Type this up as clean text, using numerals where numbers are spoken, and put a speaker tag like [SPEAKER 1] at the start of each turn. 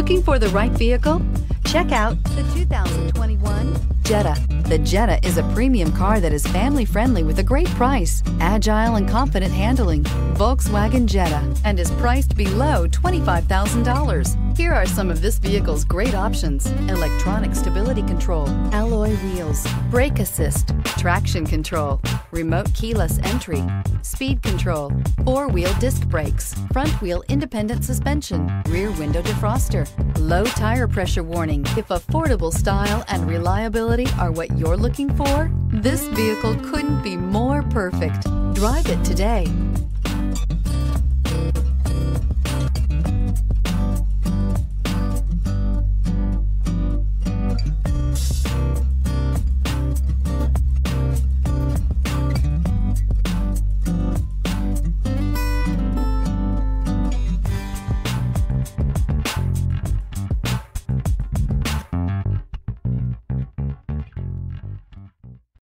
[SPEAKER 1] Looking for the right vehicle? Check out the 2021 Jetta. The Jetta is a premium car that is family-friendly with a great price, agile and confident handling. Volkswagen Jetta, and is priced below $25,000. Here are some of this vehicle's great options: electronic stability control, alloy wheels, brake assist, traction control, remote keyless entry, speed control, four-wheel disc brakes, front-wheel independent suspension, rear window defroster, low tire pressure warning. If affordable style and reliability are what you're looking for, this vehicle couldn't be more perfect. Drive it today.